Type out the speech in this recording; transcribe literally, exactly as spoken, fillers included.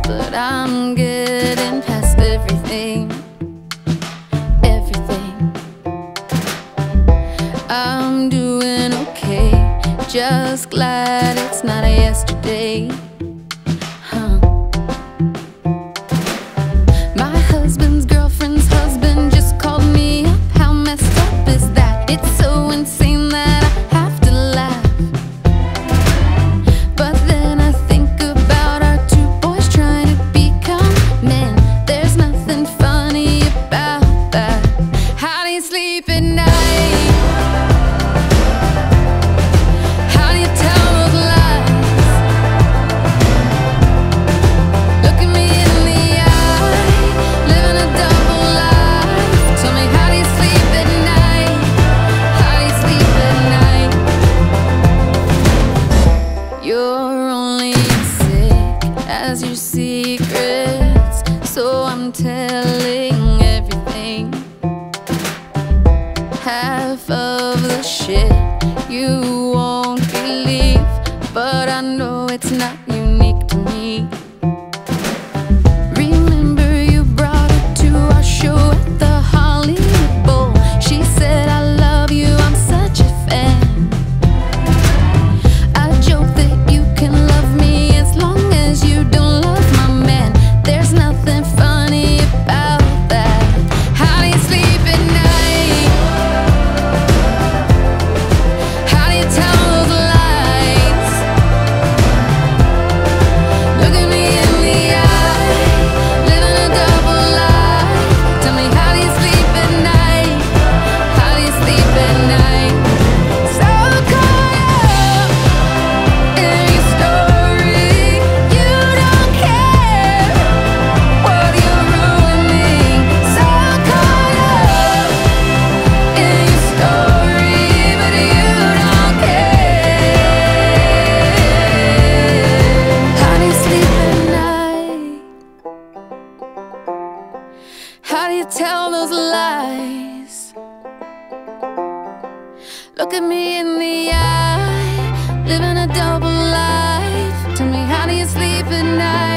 but I'm getting past everything. Everything. I'm doing okay, just glad it's not a yesterday. Huh. My husband's girlfriend's husband just called me up. How messed up is that? It's so insane that I have to laugh. But then I think about our two boys trying to become men. There's nothing funny about that. How do you sleep at night? How do you tell those lies? Look at me in the eye, living a double life. Tell me, how do you sleep at night? How do you sleep at night? You're only as sick as your secrets, so I'm telling everything. Half of the shit you won't believe, but I know it's not unique to me. Remember you brought her to our show at the Hollywood Bowl. She said, I love you, I'm such a fan. I joke that you can love me as long as you don't love my man. There's nothing funny about that. How do you sleep at night? How do you tell those lies? Look at me in the eye, living a double life. Tell me, how do you sleep at night? How do you sleep at night? So caught up in your story, you don't care what you're ruining. So caught up in your story, but you don't care. How do you sleep at night? How do you tell those lies? Look at me in the eye, living a double life. Tell me, how do you sleep at night?